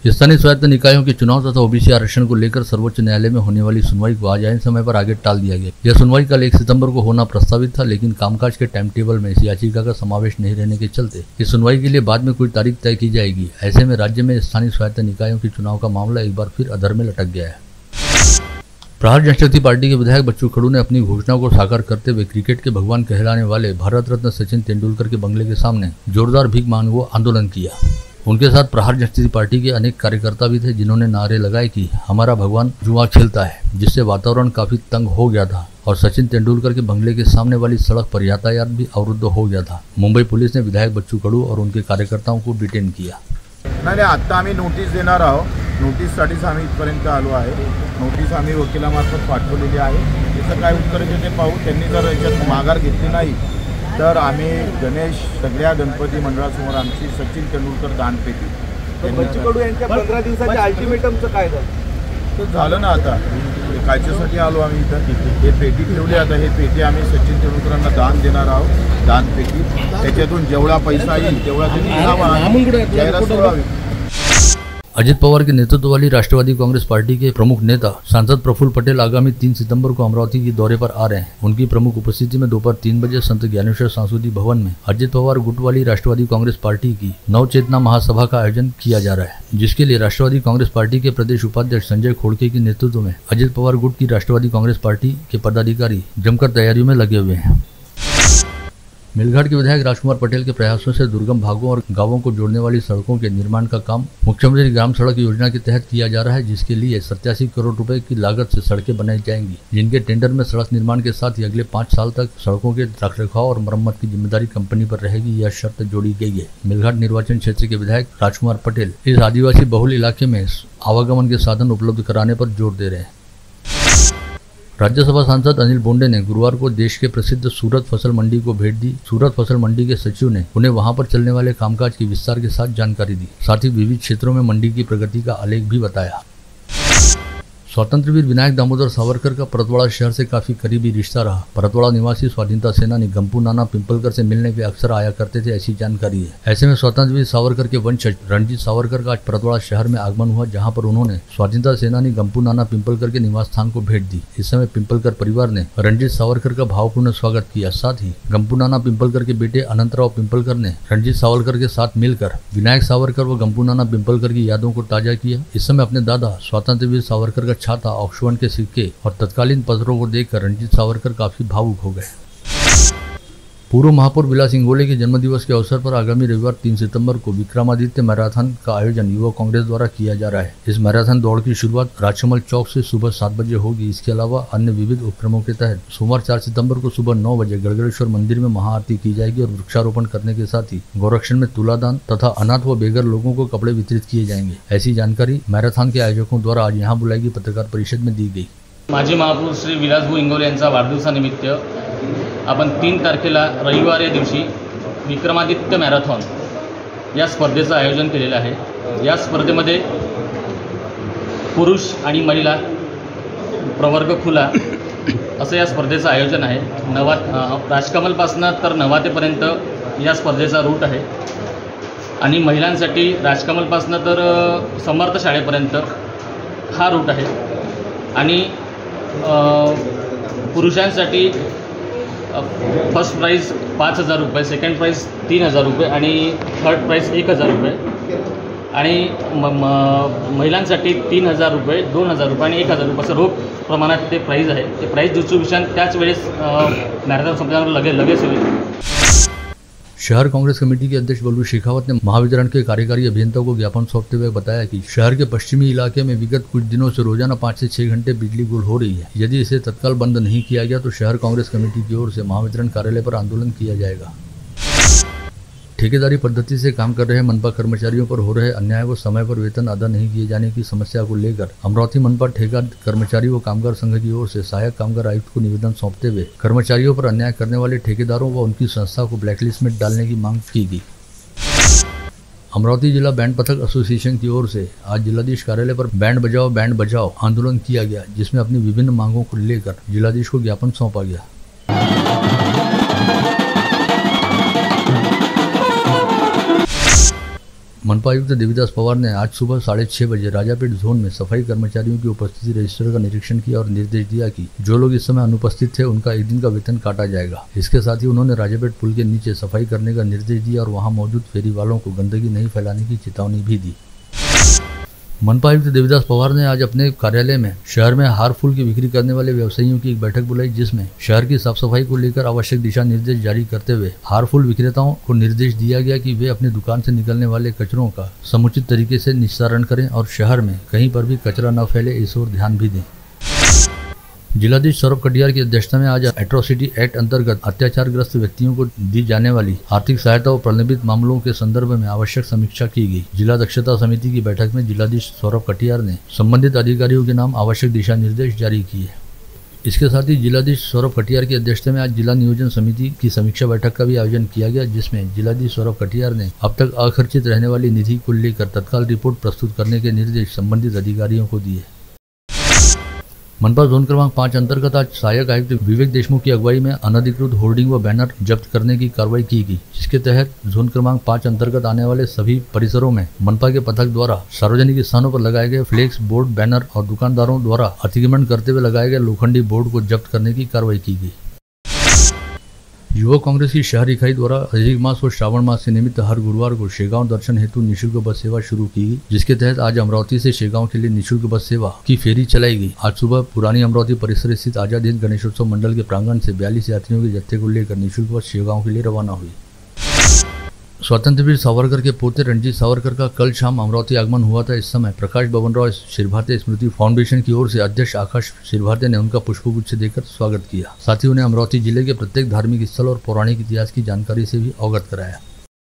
स्थानीय स्वायत्त निकायों के चुनाव तथा ओबीसी आरक्षण को लेकर सर्वोच्च न्यायालय में होने वाली सुनवाई को आज समय पर आगे टाल दिया गया। यह सुनवाई कल 1 सितंबर को होना प्रस्तावित था, लेकिन कामकाज के टाइम टेबल में इस याचिका का समावेश नहीं रहने के चलते इस सुनवाई के लिए बाद में कोई तारीख तय की जाएगी। ऐसे में राज्य में स्थानीय स्वायत्त निकायों के चुनाव का मामला एक बार फिर अधर में लटक गया है। प्रहार जनशक्ति पार्टी के विधायक बच्चू खड़ू ने अपनी घोषणा को साकार करते हुए क्रिकेट के भगवान कहलाने वाले भारत रत्न सचिन तेंदुलकर के बंगले के सामने जोरदार भीख मांगो आंदोलन किया। उनके साथ प्रहार जनशक्ति पार्टी के अनेक कार्यकर्ता भी थे, जिन्होंने नारे लगाए कि हमारा भगवान जुआ खेलता है, जिससे वातावरण काफी तंग हो गया था और सचिन तेंदुलकर के बंगले के सामने वाली सड़क पर यातायात भी अवरुद्ध हो गया था। मुंबई पुलिस ने विधायक बच्चू खड़ू और उनके कार्यकर्ताओं को डिटेन किया। नाही, आता आम्ही नोटीस देणार आहोत। नोटीससाठीच आम्ही इथपर्यंत आलो आहे। नोटीस आम्ही वकिलामार्फत पाठवलेली आहे। याचं काय उत्तर येते ते पाहू। त्यांनी जर याच्यात माघार घेतली नाही तर आम्ही गणेश सगळ्या गणपती मंडळासमोर आमची सचिन तेंडुलकर दानपेटी बच्चू कडू यांच्या 15 दिवसाच्या अल्टिमेटमचं काय झालं ना। आता कायच्यासाठी आलो आम्ही इथं। हे पेटी ठेवली, आता हे पेटी आम्ही सचिन तेंडुलकरांना दान देणार आहोत। दानपेटी त्याच्यातून जेवढा पैसा येईल तेवढा त्यांनी जाहिरात सोडावी। अजित पवार के नेतृत्व वाली राष्ट्रवादी कांग्रेस पार्टी के प्रमुख नेता सांसद प्रफुल्ल पटेल आगामी 3 सितंबर को अमरावती के दौरे पर आ रहे हैं। उनकी प्रमुख उपस्थिति में दोपहर 3 बजे संत ज्ञानेश्वर सांस्कृतिक भवन में अजित पवार गुट वाली राष्ट्रवादी कांग्रेस पार्टी की नवचेतना महासभा का आयोजन किया जा रहा है, जिसके लिए राष्ट्रवादी कांग्रेस पार्टी के प्रदेश उपाध्यक्ष संजय खोड़के के नेतृत्व में अजित पवार गुट की राष्ट्रवादी कांग्रेस पार्टी के पदाधिकारी जमकर तैयारियों में लगे हुए हैं। मेलघाट के विधायक राजकुमार पटेल के प्रयासों से दुर्गम भागों और गांवों को जोड़ने वाली सड़कों के निर्माण का काम मुख्यमंत्री ग्राम सड़क योजना के तहत किया जा रहा है, जिसके लिए 87 करोड़ रुपए की लागत से सड़कें बनाई जाएंगी, जिनके टेंडर में सड़क निर्माण के साथ ही अगले 5 साल तक सड़कों के रखरखाव और मरम्मत की जिम्मेदारी कंपनी पर रहेगी। यह शर्त जोड़ी गई है। मेलघाट निर्वाचन क्षेत्र के विधायक राजकुमार पटेल इस आदिवासी बहुल इलाके में आवागमन के साधन उपलब्ध कराने पर जोर दे रहे हैं। राज्यसभा सांसद अनिल बोंडे ने गुरुवार को देश के प्रसिद्ध सूरत फसल मंडी को भेंट दी। सूरत फसल मंडी के सचिव ने उन्हें वहां पर चलने वाले कामकाज की विस्तार के साथ जानकारी दी। साथ ही विविध क्षेत्रों में मंडी की प्रगति का आलेख भी बताया। स्वतंत्र वीर विनायक दामोदर सावरकर का परतवाड़ा शहर से काफी करीबी रिश्ता रहा। परतवाड़ा निवासी स्वाधीनता सेनानी गंपू नाना पिंपलकर से मिलने वे अक्सर आया करते थे, ऐसी जानकारी है। ऐसे में स्वतंत्र वीर सावरकर के वंशज रणजीत सावरकर का आज परतवाड़ा शहर में आगमन हुआ, जहां पर उन्होंने स्वाधीनता सेनानी गंपू नाना पिंपलकर के निवास स्थान को भेंट दी। इस समय पिंपलकर परिवार ने रणजीत सावरकर का भावपूर्ण स्वागत किया। साथ ही गंपू नाना पिंपलकर के बेटे अनंतराव पिंपलकर ने रणजीत सावरकर के साथ मिलकर विनायक सावरकर व गंपू नाना पिंपलकर की यादों को ताजा किया। इस समय अपने दादा स्वतंत्र वीर सावरकर का छाता ऑक्सफोर्ड के सिक्के और तत्कालीन पत्रों को देखकर रणजीत सावरकर काफी भावुक हो गए। पूर्व महापौर विलास इंगोले के जन्मदिवस के अवसर पर आगामी रविवार 3 सितंबर को विक्रमादित्य मैराथन का आयोजन युवा कांग्रेस द्वारा किया जा रहा है। इस मैराथन दौड़ की शुरुआत राजकमल चौक से सुबह 7 बजे होगी। इसके अलावा अन्य विविध उपक्रमों के तहत सोमवार 4 सितंबर को सुबह 9 बजे गड़गड़ेश्वर मंदिर में महाआरती की जाएगी और वृक्षारोपण करने के साथ ही गौरक्षण में तुलादान तथा अनाथ व बेघर लोगों को कपड़े वितरित किए जाएंगे। ऐसी जानकारी मैराथन के आयोजकों द्वारा आज यहाँ बुलाई गई पत्रकार परिषद में दी गई। माजी महापौर श्री विलासभाऊ इंगोले यांचा वाढदिवसानिमित्त आपण 3 तारखेला रविवार या दिवशी विक्रमादित्य मॅरेथॉन या स्पर्धेचं आयोजन केलेलं आहे। या स्पर्धेमध्ये पुरुष आणि महिला प्रवर्ग खुला असं या स्पर्धेचं आयोजन आहे। राजकमलपासून तर नवातेपर्यंत या स्पर्धेचा रूट आहे आणि महिलांसाठी राजकमलपासून तर समर्थ शाळेपर्यंत हा रूट आहे आणि पुरुषांसाठी फर्स्ट प्राइज 5,000 रुपये, सेकंड प्राइज 3,000 रुपये आणि थर्ड प्राइज 1,000 रुपये आणि महिलांसाठी 3,000 रुपये, 2,000 रुपये आणि 1,000 रुपये असं रोख प्रमाणात ते प्राइज आहे। ते प्राइज डिस्ट्रीब्यूशन त्याच वेळेस मॅरेथॉन संपल्यानंतर लगेच होईल। शहर कांग्रेस कमेटी के अध्यक्ष बलू शेखावत ने महावितरण के कार्यकारी अभियंता को ज्ञापन सौंपते हुए बताया कि शहर के पश्चिमी इलाके में विगत कुछ दिनों से रोजाना 5 से 6 घंटे बिजली गुल हो रही है। यदि इसे तत्काल बंद नहीं किया गया तो शहर कांग्रेस कमेटी की ओर से महावितरण कार्यालय पर आंदोलन किया जाएगा। ठेकेदारी पद्धति से काम कर रहे मनपा कर्मचारियों पर हो रहे अन्याय व समय पर वेतन अदा नहीं किए जाने की समस्या को लेकर अमरावती मनपा ठेका कर्मचारी व कामगार संघ की ओर से सहायक कामगार आयुक्त को निवेदन सौंपते हुए कर्मचारियों पर अन्याय करने वाले ठेकेदारों व उनकी संस्था को ब्लैकलिस्ट में डालने की मांग की गई। अमरावती जिला बैंड पथक एसोसिएशन की ओर से आज जिलाधीश कार्यालय पर बैंड बजाओ आंदोलन किया गया, जिसमें अपनी विभिन्न मांगों को लेकर जिलाधीश को ज्ञापन सौंपा गया। मनपा आयुक्त देवीदास पवार ने आज सुबह 6:30 बजे राजापेट जोन में सफाई कर्मचारियों की उपस्थिति रजिस्टर का निरीक्षण किया और निर्देश दिया कि जो लोग इस समय अनुपस्थित थे उनका एक दिन का वेतन काटा जाएगा। इसके साथ ही उन्होंने राजापेट पुल के नीचे सफाई करने का निर्देश दिया और वहां मौजूद फेरी वालों को गंदगी नहीं फैलाने की चेतावनी भी दी। मनपा आयुक्त देवीदास पवार ने आज अपने कार्यालय में शहर में हार फूल की बिक्री करने वाले व्यवसायियों की एक बैठक बुलाई, जिसमें शहर की साफ सफाई को लेकर आवश्यक दिशा निर्देश जारी करते हुए हार फूल विक्रेताओं को निर्देश दिया गया कि वे अपनी दुकान से निकलने वाले कचरों का समुचित तरीके से निस्तारण करें और शहर में कहीं पर भी कचरा न फैले, इस ओर ध्यान भी दें। जिलाधीश सौरभ कटियार की अध्यक्षता में आज एट्रोसिटी एक्ट अंतर्गत अत्याचारग्रस्त व्यक्तियों को दी जाने वाली आर्थिक सहायता और प्रलंबित मामलों के संदर्भ में आवश्यक समीक्षा की गई। जिला दक्षता समिति की बैठक में जिलाधीश सौरभ कटियार ने संबंधित अधिकारियों के नाम आवश्यक दिशा निर्देश जारी किए। इसके साथ ही जिलाधीश सौरभ कटियार की अध्यक्षता में आज जिला नियोजन समिति की समीक्षा बैठक का भी आयोजन किया गया, जिसमें जिलाधीश सौरभ कटियार ने अब तक अखर्चित रहने वाली निधि को लेकर तत्काल रिपोर्ट प्रस्तुत करने के निर्देश संबंधित अधिकारियों को दिए। मनपा जोन क्रमांक 5 अंतर्गत आज सहायक आयुक्त विवेक देशमुख की अगुवाई में अनधिकृत होर्डिंग व बैनर जब्त करने की कार्रवाई की गई, जिसके तहत जोन क्रमांक 5 अंतर्गत आने वाले सभी परिसरों में मनपा के पथक द्वारा सार्वजनिक स्थानों पर लगाए गए फ्लेक्स बोर्ड, बैनर और दुकानदारों द्वारा अतिक्रमण करते हुए लगाए गए लोखंडी बोर्ड को जब्त करने की कार्रवाई की गई। युवक कांग्रेस की शहर इकाई द्वारा अधिक मास और श्रावण मास के निमित्त हर गुरुवार को शेगांव दर्शन हेतु निःशुल्क बस सेवा शुरू की गई, जिसके तहत आज अमरावती से शेगांव के लिए निःशुल्क बस सेवा की फेरी चलाई गई। आज सुबह पुरानी अमरावती परिसर स्थित आजाद हिंद गणेशोत्सव मंडल के प्रांगण से 42 यात्रियों के जत्थे को लेकर निःशुल्क बस शेगांव के लिए रवाना हुई। स्वतंत्र वीर सावरकर के पोते रणजीत सावरकर का कल शाम अमरावती आगमन हुआ था। इस समय प्रकाश बबनराव शिरभाते स्मृति फाउंडेशन की ओर से अध्यक्ष आकाश शिरभाते ने उनका पुष्पगुच्छ देकर स्वागत किया। साथ ही उन्हें अमरावती जिले के प्रत्येक धार्मिक स्थल और पौराणिक इतिहास की जानकारी से भी अवगत कराया।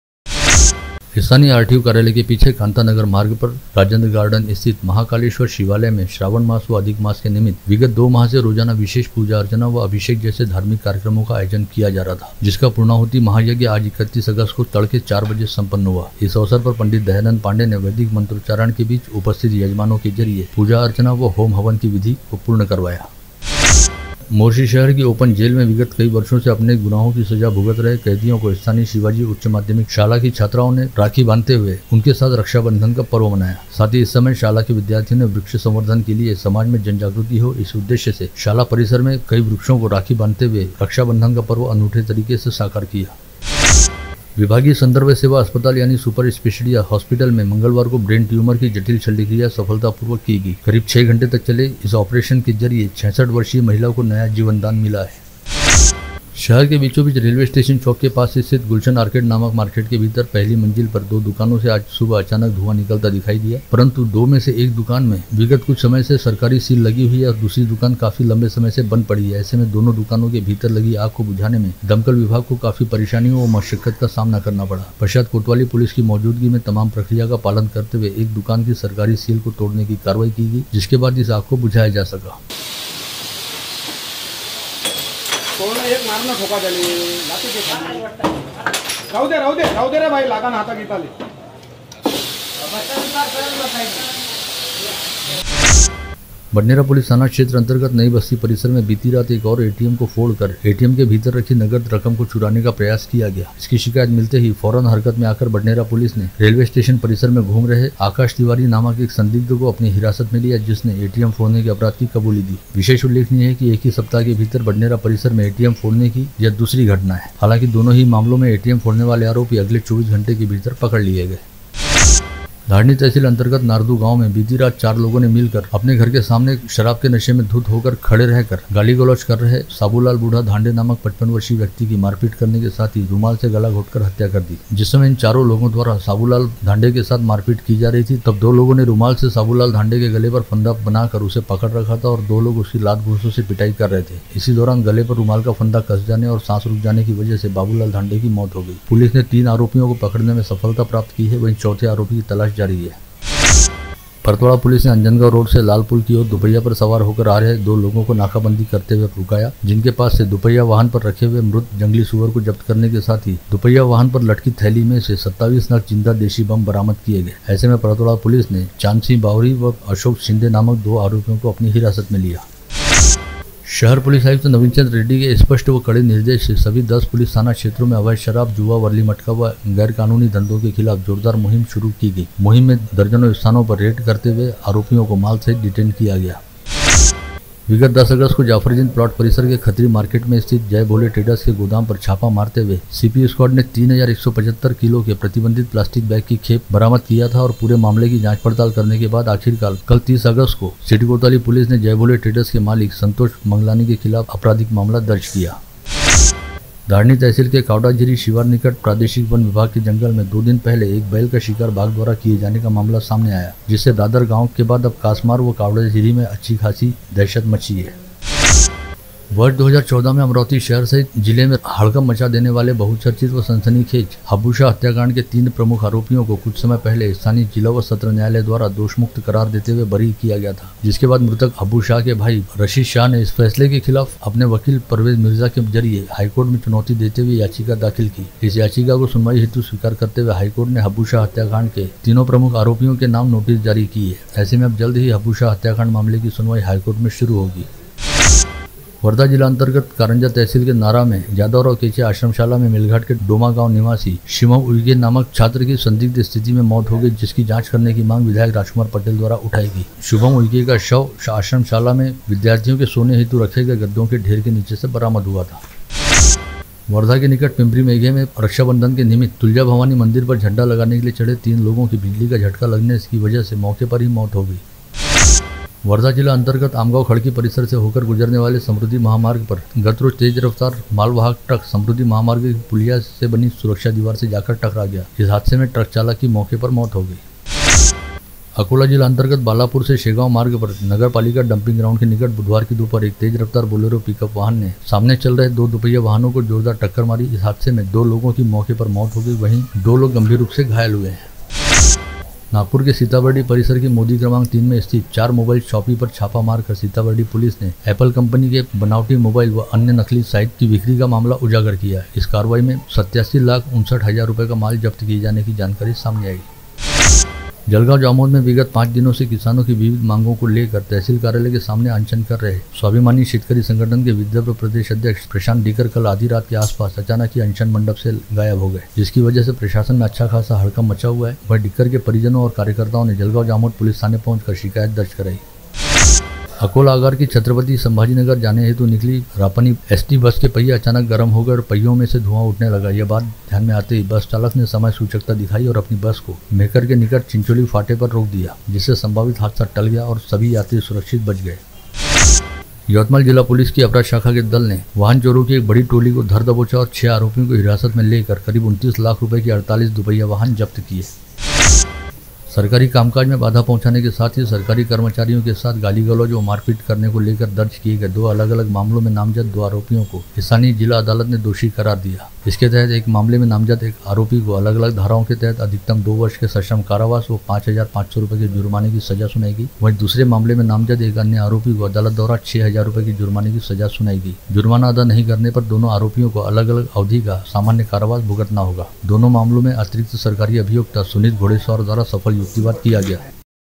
स्थानीय आरटीओ कार्यालय के पीछे कांतानगर मार्ग पर राजेंद्र गार्डन स्थित महाकालेश्वर शिवालय में श्रावण मास व अधिक मास के निमित्त विगत 2 माह से रोजाना विशेष पूजा अर्चना व अभिषेक जैसे धार्मिक कार्यक्रमों का आयोजन किया जा रहा था, जिसका पूर्णाहुति महायज्ञ आज 31 अगस्त को तड़के 4 बजे संपन्न हुआ। इस अवसर पर पंडित दयानंद पांडे ने वैदिक मंत्रोच्चारण के बीच उपस्थित यजमानों के जरिए पूजा अर्चना व होम हवन की विधि को पूर्ण करवाया। मोर्शी शहर की ओपन जेल में विगत कई वर्षों से अपने गुनाहों की सजा भुगत रहे कैदियों को स्थानीय शिवाजी उच्च माध्यमिक शाला की छात्राओं ने राखी बांधते हुए उनके साथ रक्षाबंधन का पर्व मनाया। साथ ही इस समय शाला के विद्यार्थियों ने वृक्ष संवर्धन के लिए समाज में जन जागृति हो, इस उद्देश्य से शाला परिसर में कई वृक्षों को राखी बांधते हुए रक्षाबंधन का पर्व अनूठे तरीके से साकार किया। विभागीय संदर्भ सेवा अस्पताल यानी सुपर स्पेशलिटी हॉस्पिटल में मंगलवार को ब्रेन ट्यूमर की जटिल शल्यक्रिया सफलतापूर्वक की गई। करीब 6 घंटे तक चले इस ऑपरेशन के जरिए 66 वर्षीय महिला को नया जीवन दान मिला है। शहर के बीचों बीच रेलवे स्टेशन चौक के पास स्थित गुलशन आर्केड नामक मार्केट के भीतर पहली मंजिल पर 2 दुकानों से आज सुबह अचानक धुआं निकलता दिखाई दिया, परंतु 2 में से एक दुकान में विगत कुछ समय से सरकारी सील लगी हुई है और दूसरी दुकान काफी लंबे समय से बंद पड़ी है। ऐसे में दोनों दुकानों के भीतर लगी आग को बुझाने में दमकल विभाग को काफी परेशानियों व मशक्कत का सामना करना पड़ा। पश्चात कोतवाली पुलिस की मौजूदगी में तमाम प्रक्रिया का पालन करते हुए एक दुकान की सरकारी सील को तोड़ने की कार्रवाई की गई, जिसके बाद इस आग को बुझाया जा सका। एक मारणं ठोका झाली राहू दे रे भाई, लागा ना हाता घेताले। बडनेरा पुलिस थाना क्षेत्र अंतर्गत नई बस्ती परिसर में बीती रात एक और एटीएम को फोड़कर एटीएम के भीतर रखी नगद रकम को चुराने का प्रयास किया गया। इसकी शिकायत मिलते ही फौरन हरकत में आकर बडनेरा पुलिस ने रेलवे स्टेशन परिसर में घूम रहे आकाश तिवारी नामक एक संदिग्ध को अपनी हिरासत में लिया, जिसने एटीएम फोड़ने के अपराध की कबूली दी। विशेष उल्लेखनीय है कि एक ही सप्ताह के भीतर बडनेरा परिसर में एटीएम फोड़ने की यह दूसरी घटना है। हालांकि दोनों ही मामलों में एटीएम फोड़ने वाले आरोपी अगले 24 घंटे के भीतर पकड़ लिए गए। धारनी तहसील अंतर्गत नारदू गांव में बीती रात 4 लोगों ने मिलकर अपने घर के सामने शराब के नशे में धुत होकर खड़े रहकर गाली गलौज कर रहे साबूलाल बूढ़ा धांडे नामक 55 वर्षीय व्यक्ति की मारपीट करने के साथ ही रुमाल से गला घोटकर हत्या कर दी। जिस समय इन चारों लोगों द्वारा साबूलाल धांडे के साथ मारपीट की जा रही थी, तब 2 लोगों ने रुमाल से साबूलाल धांडे के गले पर फंदा बनाकर उसे पकड़ रखा था और 2 लोग उसकी लात घूंसों से पिटाई कर रहे थे। इसी दौरान गले पर रुमाल का फंदा कस जाने और सांस रुक जाने की वजह से बाबूलाल धांडे की मौत हो गई। पुलिस ने 3 आरोपियों को पकड़ने में सफलता प्राप्त की है, वहीं चौथे आरोपी की तलाश जारी है। परतवाड़ा पुलिस ने अंजनगांव रोड से लाल पुल की ओर दुपहिया पर सवार होकर आ रहे 2 लोगों को नाकाबंदी करते हुए रुकाया, जिनके पास से दुपहिया वाहन पर रखे हुए मृत जंगली सुअर को जब्त करने के साथ ही दुपहिया वाहन पर लटकी थैली में से 27 नग जिंदा देशी बम बरामद किए गए। ऐसे में परतवाड़ा पुलिस ने चांद सिंह बावरी व अशोक शिंदे नामक 2 आरोपियों को अपनी हिरासत में लिया। शहर पुलिस आयुक्त नवीन चंद्र रेड्डी के स्पष्ट व कड़े निर्देश से सभी 10 पुलिस थाना क्षेत्रों में अवैध शराब, जुआ, वर्ली मटका व गैर कानूनी धंधों के खिलाफ जोरदार मुहिम शुरू की गई। मुहिम में दर्जनों स्थानों पर रेड करते हुए आरोपियों को माल सहित डिटेन किया गया। विगत 10 अगस्त को जाफरगंज प्लॉट परिसर के खत्री मार्केट में स्थित जय भोले ट्रेडर्स के गोदाम पर छापा मारते हुए सीपी स्क्वाड ने 3175 किलो के प्रतिबंधित प्लास्टिक बैग की खेप बरामद किया था और पूरे मामले की जांच पड़ताल करने के बाद आखिरकार कल 30 अगस्त को सिटी कोतवाली पुलिस ने जय भोले ट्रेडर्स के मालिक संतोष मंगलानी के खिलाफ आपराधिक मामला दर्ज किया। धारनी तहसील के कावडाझिरी शिवार निकट प्रादेशिक वन विभाग के जंगल में 2 दिन पहले एक बैल का शिकार बाघ द्वारा किए जाने का मामला सामने आया, जिससे दादर गांव के बाद अब कासमार व कावडाझिरी में अच्छी खासी दहशत मची है। वर्ष 2014 में अमरावती शहर सहित जिले में हड़कंप मचा देने वाले बहुचर्चित व सनसनीखेज हब्बू हत्याकांड के 3 प्रमुख आरोपियों को कुछ समय पहले स्थानीय जिला व सत्र न्यायालय द्वारा दोषमुक्त करार देते हुए बरी किया गया था, जिसके बाद मृतक हब्बू शाह के भाई रशीद शाह ने इस फैसले के खिलाफ अपने वकील परवेज मिर्जा के जरिए हाईकोर्ट में चुनौती देते हुए याचिका दाखिल की। इस याचिका को सुनवाई हेतु स्वीकार करते हुए हाईकोर्ट ने हब्बू शाह हत्याकांड के 3 प्रमुख आरोपियों के नाम नोटिस जारी की है। ऐसे में अब जल्द ही हब्बू शाह हत्याकांड मामले की सुनवाई हाईकोर्ट में शुरू होगी। वर्धा जिला अंतर्गत कारंजा तहसील के नारा में यादवराव केचे आश्रमशाला में मिलघाट के डोमा गांव निवासी शिवम उइके नामक छात्र की संदिग्ध स्थिति में मौत हो गई, जिसकी जांच करने की मांग विधायक राजकुमार पटेल द्वारा उठाई गई। शुभम उइके का शव आश्रमशाला में विद्यार्थियों के सोने हेतु रखे गए गद्दों के ढेर के नीचे से बरामद हुआ था। वर्धा के निकट पिंपरी मेघे में रक्षाबंधन के निमित्त तुलजा भवानी मंदिर पर झंडा लगाने के लिए चढ़े 3 लोगों की बिजली का झटका लगने की वजह से मौके पर ही मौत हो गई। वर्धा जिला अंतर्गत आमगांव खड़की परिसर से होकर गुजरने वाले समृद्धि महामार्ग पर गत रोज तेज रफ्तार मालवाहक ट्रक समृद्धि महामार्ग की पुलिया से बनी सुरक्षा दीवार से जाकर टकरा गया। इस हादसे में ट्रक चालक की मौके पर मौत हो गई। अकोला जिला अंतर्गत बालापुर से शेगांव मार्ग पर नगर पालिका डंपिंग ग्राउंड के निकट बुधवार की दोपहर एक तेज रफ्तार बोलेरो पिकअप वाहन ने सामने चल रहे 2 दुपहिया वाहनों को जोरदार टक्कर मारी। इस हादसे में 2 लोगों की मौके पर मौत हो गई, वहीं 2 लोग गंभीर रूप से घायल हुए हैं। नागपुर के सीताबर्डी परिसर की मोदी क्रमांक 3 में स्थित 4 मोबाइल शॉपी पर छापा मारकर सीताबर्डी पुलिस ने एप्पल कंपनी के बनावटी मोबाइल व अन्य नकली साइट की बिक्री का मामला उजागर किया। इस कार्रवाई में 87,59,000 रुपए का माल जब्त किए जाने की जानकारी सामने आई। जलगांव जामोद में विगत 5 दिनों से किसानों की विविध मांगों को लेकर तहसील कार्यालय के सामने अनशन कर रहे स्वाभिमानी शेतकरी संगठन के विदर्भ प्रदेश अध्यक्ष प्रशांत डीकर कल आधी रात के आसपास अचानक ही अनशन मंडप से गायब हो गए, जिसकी वजह से प्रशासन में अच्छा खासा हड़कंप मचा हुआ है। वह डीकर के परिजनों और कार्यकर्ताओं ने जलगांव जामोद पुलिस थाने पहुंचकर शिकायत दर्ज कराई। अकोला आगार की छत्रपति संभाजीनगर जाने हेतु निकली रापनी एसटी बस के पहिए अचानक गर्म हो गए और पहियों में से धुआं उठने लगा। यह बात ध्यान में आते ही बस चालक ने समय सूचकता दिखाई और अपनी बस को मेहकर के निकट चिंचोली फाटे पर रोक दिया, जिससे संभावित हादसा टल गया और सभी यात्री सुरक्षित बच गए। यवतमाल जिला पुलिस की अपराध शाखा के दल ने वाहन चोरों की एक बड़ी टोली को धर दबोचा और 6 आरोपियों को हिरासत में लेकर करीब 29 लाख रुपए की 48 दुपहिया वाहन जब्त किए। सरकारी कामकाज में बाधा पहुंचाने के साथ ही सरकारी कर्मचारियों के साथ गाली गलौज और मारपीट करने को लेकर दर्ज किए गए 2 अलग अलग मामलों में नामजद 2 आरोपियों को स्थानीय जिला अदालत ने दोषी करार दिया। इसके तहत एक मामले में नामजद एक आरोपी को अलग अलग धाराओं के तहत अधिकतम 2 वर्ष के सश्रम कारावास व 5,500 रुपए के जुर्माने की सजा सुनाई गई। वहीं दूसरे मामले में नामजद एक अन्य आरोपी को अदालत द्वारा 6,000 रुपए की जुर्माने की सजा सुनाई गई। जुर्माना अदा नहीं करने पर दोनों आरोपियों को अलग अलग अवधि का सामान्य कारावास भुगतना होगा। दोनों मामलों में अतिरिक्त सरकारी अभियोक्ता सुनीत घोड़ेसवार द्वारा सफल युक्तिवाद किया गया।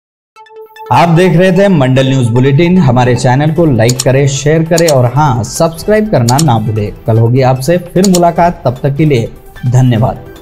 आप देख रहे थे मंडल न्यूज बुलेटिन। हमारे चैनल को लाइक करें, शेयर करें और हाँ, सब्सक्राइब करना ना भूलें। कल होगी आपसे फिर मुलाकात, तब तक के लिए धन्यवाद।